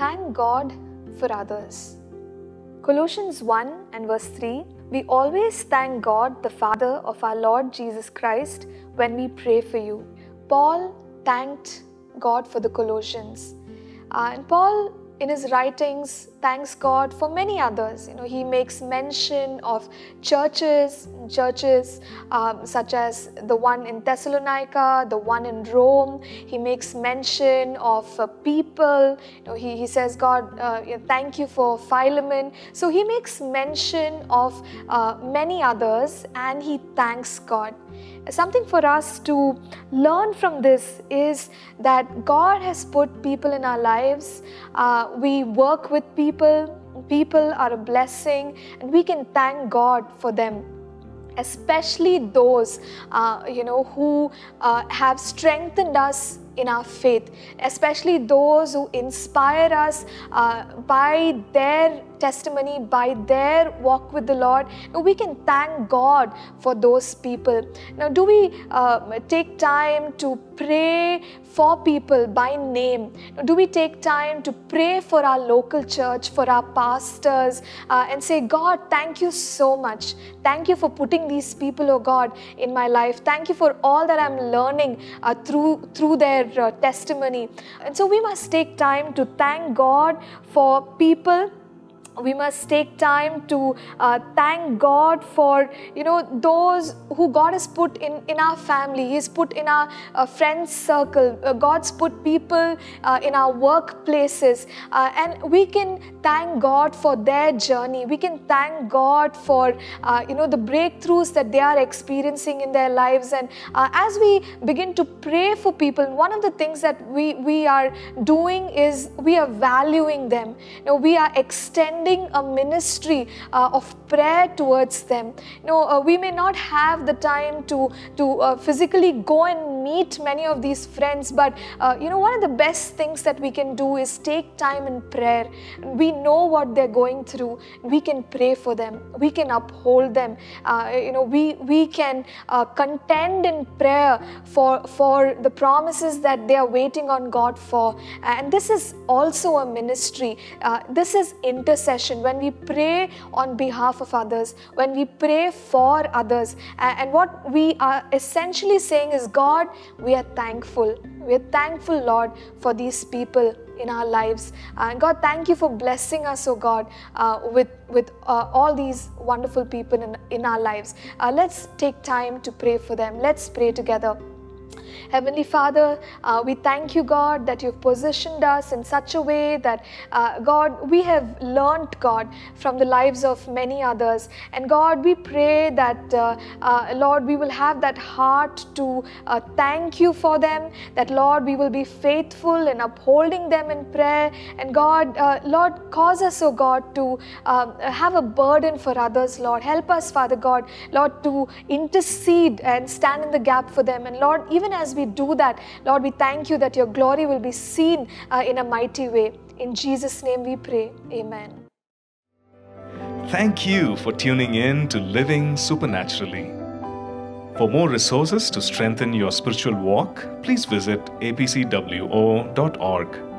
thank God for others. Colossians 1 and verse 3, we always thank God, the Father of our Lord Jesus Christ, when we pray for you. Paul thanked God for the Colossians. And Paul, in his writings, thanks God for many others. He makes mention of churches such as the one in Thessalonica, the one in Rome. He makes mention of people. He says, God, thank you for Philemon. So he makes mention of many others, and he thanks God. Something for us to learn from this is that God has put people in our lives. We work with people. People are a blessing, and we can thank God for them. Especially those, who have strengthened us in our faith. Especially those who inspire us by their testimony, by their walk with the Lord. Now, we can thank God for those people. Now, do we take time to pray for people by name? Do we take time to pray for our local church, for our pastors, and say, God, thank you so much. Thank you for putting these people, oh God, in my life. Thank you for all that I'm learning through their testimony. And so we must take time to thank God for people. We must take time to thank God for those who God has put in our family. He's put in our friends circle. God's put people in our workplaces, and we can thank God for their journey. We can thank God for the breakthroughs that they are experiencing in their lives. And as we begin to pray for people, one of the things that we are doing is we are valuing them. We are extending a ministry of prayer towards them. We may not have the time to physically go and meet many of these friends, but one of the best things that we can do is take time in prayer. We know what they're going through. We can pray for them. We can uphold them. We can contend in prayer for the promises that they are waiting on God for. And this is also a ministry. This is intercession. When we pray on behalf of others, when we pray for others, and what we are essentially saying is, God, we are thankful. We are thankful, Lord, for these people in our lives. And God, thank you for blessing us, oh God, with all these wonderful people in our lives. Let's take time to pray for them. Let's pray together. Heavenly Father, we thank you, God, that you've positioned us in such a way that, God, we have learned, God, from the lives of many others. And God, we pray that, Lord, we will have that heart to thank you for them, that, Lord, we will be faithful in upholding them in prayer. And God, Lord, cause us, oh God, to have a burden for others, Lord. Help us, Father God, Lord, to intercede and stand in the gap for them. And Lord, even as we do that, Lord, we thank you that your glory will be seen in a mighty way. In Jesus' name we pray. Amen. Thank you for tuning in to Living Supernaturally. For more resources to strengthen your spiritual walk, please visit apcwo.org.